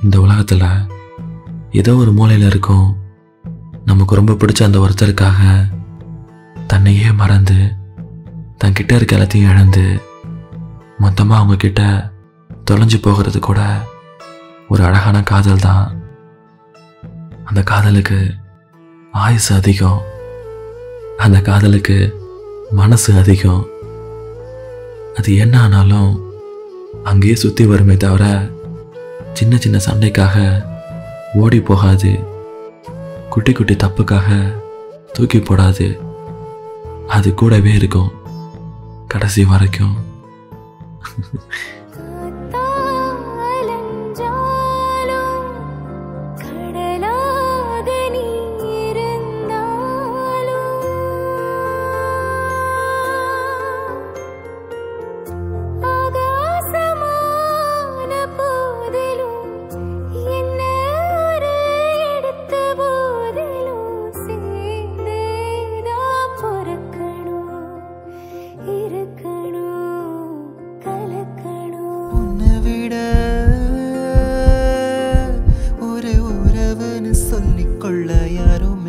இந்த உலகத்தில் ஏதோ ஒரு மூலையில் இருக்கும் நமக்கு ரொம்ப பிடிச்ச அந்த ஒருத்தருக்காக தன்னையே மறந்து தன்கிட்ட இருக்க எல்லாத்தையும் இழந்து மொத்தமாக அவங்கக்கிட்ட தொலைஞ்சு போகிறது கூட ஒரு அழகான காதல் தான். அந்த காதலுக்கு ஆயுசு அதிகம், அந்த காதலுக்கு மனசு அதிகம். அது என்ன ஆனாலும் அங்கேயே சுற்றி வருமே தவிர சின்ன சின்ன சண்டைக்காக ஓடி போகாது, குட்டி குட்டி தப்புக்காக தூக்கி போடாது. அது கூடவே இருக்கும் கடைசி வரைக்கும். சொல்லிக்கொள்ள யாரும்